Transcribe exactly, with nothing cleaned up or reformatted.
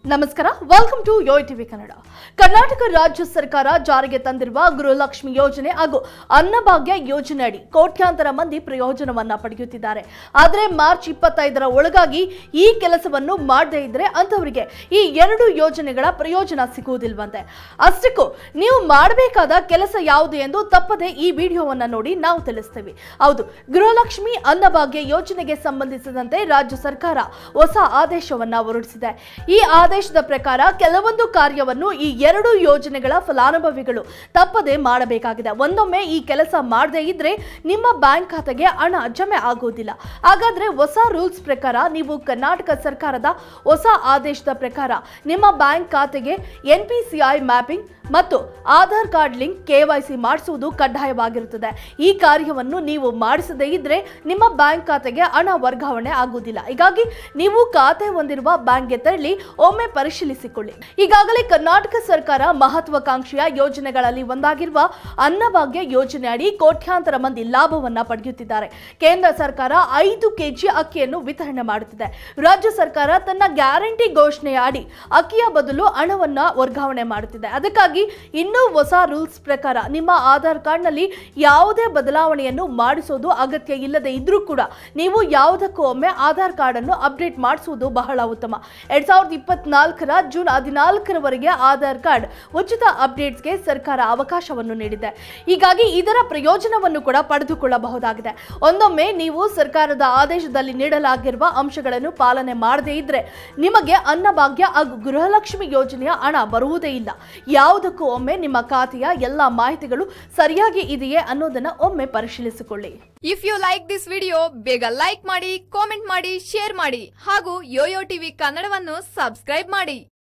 ನಮಸ್ಕಾರ, welcome to Yo TV Kannada. Karnataka ರಾಜ್ಯ ಸರ್ಕಾರ ಜಾರಿಗೆ ತಂದಿರುವ ಗೃಹಲಕ್ಷ್ಮಿ ಯೋಜನೆ ಹಾಗೂ ಅನ್ನಭಾಗ್ಯ ಯೋಜನೆ ಅಡಿ ಕೋಟ್ಯಾಂತರ ಮಂದಿ ಪ್ರಯೋಜನವನ್ನ ಪಡೆಯುತ್ತಿದ್ದಾರೆ. ಆದರೆ ಮಾರ್ಚ್ ಇಪ್ಪತ್ತೈದರ ಒಳಗಾಗಿ ಈ ಕೆಲಸವನ್ನು ಮಾಡದೇ ಇದ್ರೆ ಅಂತವರಿಗೆ ಈ ಎರಡು ಯೋಜನೆಗಳ ಪ್ರಯೋಜನ ಸಿಗುವುದಿಲ್ವಂತೆ. ಅಷ್ಟಕ್ಕೂ ನೀವು ಮಾಡಬೇಕಾದ ಕೆಲಸ ಯಾವುದು ಎಂದು ತಪ್ಪದೆ ಈ ವಿಡಿಯೋವನ್ನ ನೋಡಿ ನಾವು ತಿಳಿಸ್ತೇವೆ. ಹೌದು, ಗೃಹಲಕ್ಷ್ಮಿ ಅನ್ನಭಾಗ್ಯ ಯೋಜನೆಗೆ ಸಂಬಂಧಿಸಿದಂತೆ ರಾಜ್ಯ ಸರ್ಕಾರ ಹೊಸ ಆದೇಶವನ್ನ ಹೊರಡಿಸಿದೆ. ಈ ಆದೇಶದ ಪ್ರಕಾರ ಕೆಲವೊಂದು ಕಾರ್ಯವನ್ನು ಈ ಎರಡು ಯೋಜನೆಗಳ ಫಲಾನುಭವಿಗಳು ತಪ್ಪದೆ ಮಾಡಬೇಕಾಗಿದೆ. ಒಂದೊಮ್ಮೆ ಈ ಕೆಲಸ ಮಾಡದೇ ಇದ್ರೆ ನಿಮ್ಮ ಬ್ಯಾಂಕ್ ಖಾತೆಗೆ ಹಣ ಜಮೆ ಆಗುವುದಿಲ್ಲ. ಹಾಗಾದ್ರೆ ಹೊಸ ರೂಲ್ಸ್ ಪ್ರಕಾರ ನೀವು ಕರ್ನಾಟಕ ಸರ್ಕಾರದ ಹೊಸ ಆದೇಶದ ಪ್ರಕಾರ ನಿಮ್ಮ ಬ್ಯಾಂಕ್ ಖಾತೆಗೆ N P C I mapping ಮತ್ತು ಆಧಾರ್ ಕಾರ್ಡ್ ಲಿಂಕ್ ಕೆವೈಸಿ ಮಾಡಿಸುವುದು ಕಡ್ಡಾಯವಾಗಿರುತ್ತದೆ. ಈ ಕಾರ್ಯವನ್ನು ನೀವು ಮಾಡಿಸದೇ ಇದ್ರೆ ನಿಮ್ಮ ಬ್ಯಾಂಕ್ ಖಾತೆಗೆ ಹಣ ವರ್ಗಾವಣೆ ಆಗುವುದಿಲ್ಲ. ಹೀಗಾಗಿ ನೀವು ಖಾತೆ ಹೊಂದಿರುವ ಬ್ಯಾಂಕ್ಗೆ ತೆರಳಿ ಒಮ್ಮೆ ಪರಿಶೀಲಿಸಿಕೊಳ್ಳಿ. ಈಗಾಗಲೇ ಕರ್ನಾಟಕ ಸರ್ಕಾರ ಮಹತ್ವಾಕಾಂಕ್ಷೆಯ ಯೋಜನೆಗಳಲ್ಲಿ ಒಂದಾಗಿರುವ ಅನ್ನಭಾಗ್ಯ ಯೋಜನೆ ಅಡಿ ಕೋಟ್ಯಾಂತರ ಮಂದಿ ಲಾಭವನ್ನ ಪಡೆಯುತ್ತಿದ್ದಾರೆ. ಕೇಂದ್ರ ಸರ್ಕಾರ ಐದು ಕೆಜಿ ಅಕ್ಕಿಯನ್ನು ವಿತರಣೆ ಮಾಡುತ್ತಿದೆ. ರಾಜ್ಯ ಸರ್ಕಾರ ತನ್ನ ಗ್ಯಾರಂಟಿ ಘೋಷಣೆಯ ಅಡಿ ಅಕ್ಕಿಯ ಬದಲು ಹಣವನ್ನ ವರ್ಗಾವಣೆ ಮಾಡುತ್ತಿದೆ. ಅದಕ್ಕಾಗಿ ಇನ್ನೂ ಹೊಸ ರೂಲ್ಸ್ ಪ್ರಕಾರ ನಿಮ್ಮ ಆಧಾರ್ ಕಾರ್ಡ್ ನಲ್ಲಿ ಯಾವುದೇ ಬದಲಾವಣೆಯನ್ನು ಮಾಡಿಸೋದು ಅಗತ್ಯ ಇಲ್ಲದೆ ಇದ್ರೂ ಕೂಡ ನೀವು ಯಾವುದಕ್ಕೂ ಒಮ್ಮೆ ಆಧಾರ್ ಕಾರ್ಡ್ ಅನ್ನು ಅಪ್ಡೇಟ್ ಮಾಡಿಸುವುದು ಬಹಳ ಉತ್ತಮ. ಎರಡ್ ಸಾವಿರದ ಇಪ್ಪತ್ನಾಲ್ಕರ ಜೂನ್ ಹದಿನಾಲ್ಕರವರೆಗೆ ಆಧಾರ್ ಕಾರ್ಡ್ ಉಚಿತ ಅಪ್ಡೇಟ್ಸ್ಗೆ ಸರ್ಕಾರ ಅವಕಾಶವನ್ನು ನೀಡಿದೆ. ಹೀಗಾಗಿ ಇದರ ಪ್ರಯೋಜನವನ್ನು ಕೂಡ ಪಡೆದುಕೊಳ್ಳಬಹುದಾಗಿದೆ. ಒಂದೊಮ್ಮೆ ನೀವು ಸರ್ಕಾರದ ಆದೇಶದಲ್ಲಿ ನೀಡಲಾಗಿರುವ ಅಂಶಗಳನ್ನು ಪಾಲನೆ ಮಾಡದೇ ಇದ್ರೆ ನಿಮಗೆ ಅನ್ನಭಾಗ್ಯ ಹಾಗೂ ಗೃಹಲಕ್ಷ್ಮಿ ಯೋಜನೆಯ ಹಣ ಬರುವುದೇ ಇಲ್ಲ. ಯಾವುದಕ್ಕೂ ಒಮ್ಮೆ ನಿಮ್ಮ ಖಾತೆಯ ಎಲ್ಲಾ ಮಾಹಿತಿಗಳು ಸರಿಯಾಗಿ ಇದೆಯೇ ಅನ್ನೋದನ್ನ ಒಮ್ಮೆ ಪರಿಶೀಲಿಸಿಕೊಳ್ಳಿ. If you like this video ಬೇಗ ಲೈಕ್ ಮಾಡಿ, ಕಾಮೆಂಟ್ ಮಾಡಿ, ಶೇರ್ ಮಾಡಿ ಹಾಗೂ ಯೋಯೋ ಟಿವಿ ಕನ್ನಡವನ್ನು ಸಬ್ಸ್ಕ್ರೈಬ್ ಮಾಡಿ.